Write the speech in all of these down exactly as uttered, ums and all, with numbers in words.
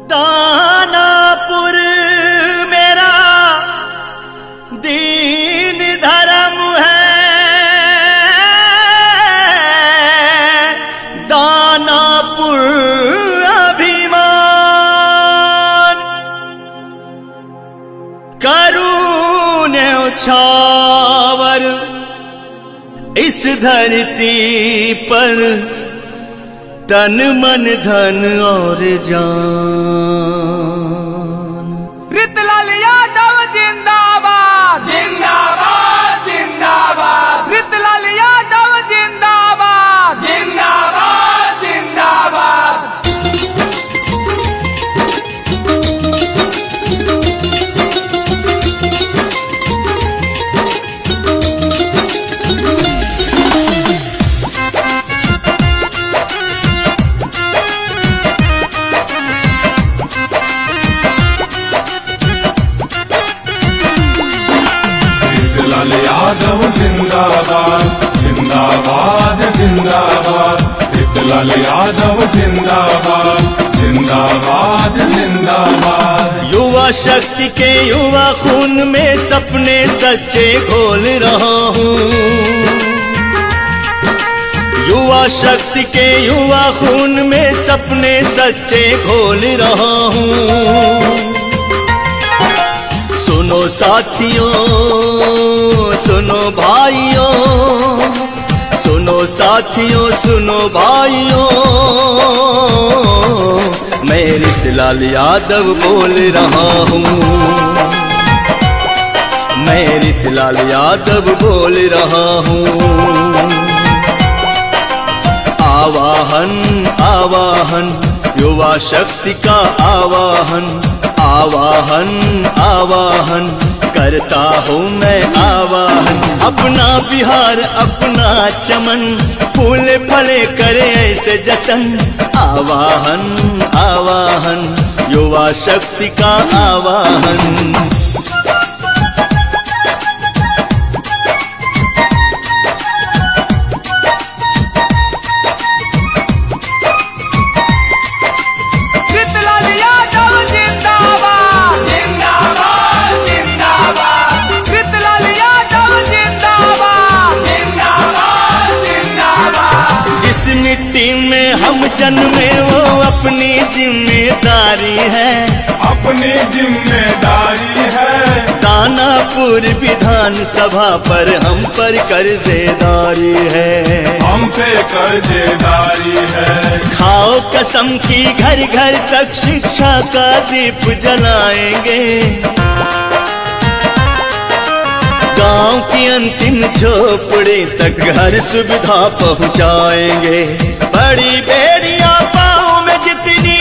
दानापुर मेरा दीन धर्म है, दानापुर अभिमान, करूं न्यौछावर इस धरती पर, तन मन धन और जान। रितलाल यादव जिंदाबाद जिंदाबाद जिंदाबाद, रितलाल यादव जिंदाबाद जिंदाबाद जिंदाबाद। यादव जिंदाबाद जिंदाबाद जिंदाबाद, रितलाल यादव जिंदाबाद जिंदाबाद जिंदाबाद। युवा शक्ति के युवा खून में सपने सच्चे घोल रहा हूँ, युवा शक्ति के युवा खून में सपने सच्चे घोल रहा हूँ। सुनो साथियों सुनो भाइयों, सुनो साथियों सुनो भाइयों, मैं रितलाल यादव बोल रहा हूँ, मैं रितलाल यादव बोल रहा हूँ। आवाहन आवाहन युवा शक्ति का आवाहन, आवाहन आवाहन करता हूँ मैं आवाहन। अपना बिहार अपना चमन, फूले फले करे ऐसे जतन। आवाहन आवाहन युवा शक्ति का आवाहन। मिट्टी में हम जन्मे वो अपनी जिम्मेदारी है, अपनी जिम्मेदारी है। दानापुर विधान सभा पर हम पर कर्जेदारी है, हम पे कर्जेदारी है। खाओ कसम की घर घर तक शिक्षा का दीप जलाएंगे, गांव की अंतिम झोपड़ी तक हर सुविधा पहुंचाएंगे। बड़ी बेड़ियां पाँव में जितनी,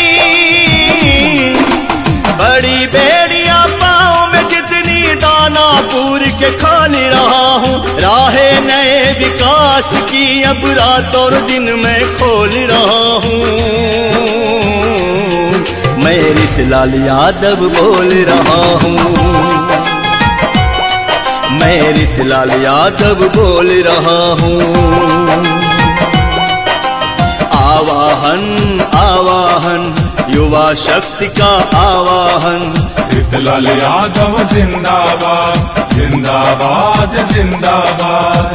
बड़ी बेड़ियां पाँव में जितनी, दानापुर के खोल रहा हूँ। राहे नए विकास की अब रात और दिन में खोल रहा हूँ, मैं रितलाल यादव बोल रहा हूँ, मैं रितलाल यादव बोल रहा हूँ। आवाहन आवाहन युवा शक्ति का आवाहन, रितलाल यादव जिंदाबाद जिंदाबाद जिंदाबाद।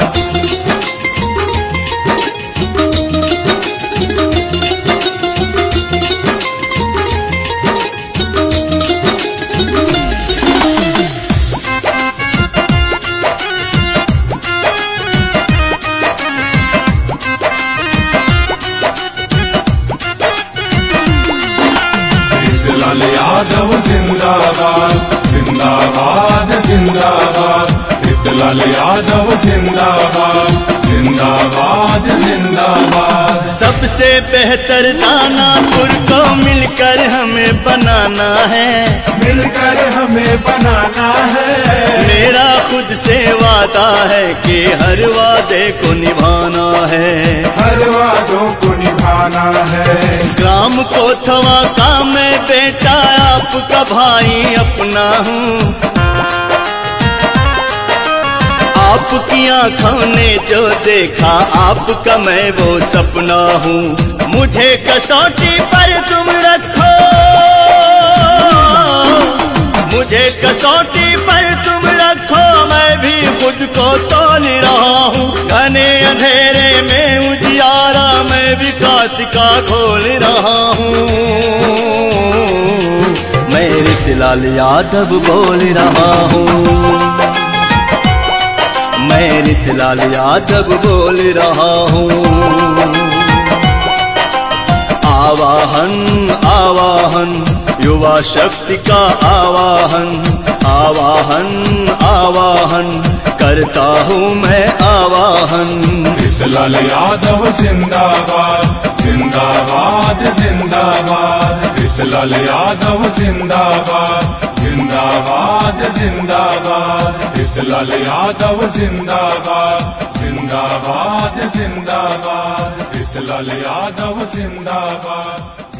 यादव जिंदाबाद जिंदाबाद जिंदाबाद, रितलाल यादव जिंदाबाद जिंदाबाद जिंदाबाद। सबसे बेहतर दानापुर को मिलकर हमें बनाना है, मिलकर हमें बनाना है। मेरा खुद से वादा है कि हर वादे को निभाना है, हर वादों को निभाना है। ग्राम कोथवा का मैं बेटा आपका भाई अपना हूँ, आपकी आँखों ने जो देखा आपका मैं वो सपना हूँ। मुझे कसौटी पर तुम रखो, मुझे कसौटी पर तुम रखो, मैं भी खुद को तोल रहा हूँ। घने अंधेरे में उजियारा, मैं विकास का खोल रहा हूँ। मैं रितलाल यादव बोल रहा हूँ, मैं रितलाल यादव बोल रहा हूँ। आवाहन आवाहन युवा शक्ति का आवाहन, आवाहन आवाहन करता हूँ मैं आवाहन। रितलाल यादव जिंदाबाद जिंदाबाद जिंदाबाद, रितलाल यादव जिंदाबाद जिंदाबाद जिंदाबाद, रितलाल यादव जिंदाबाद जिंदाबाद जिंदाबाद, रितलाल यादव जिंदाबाद।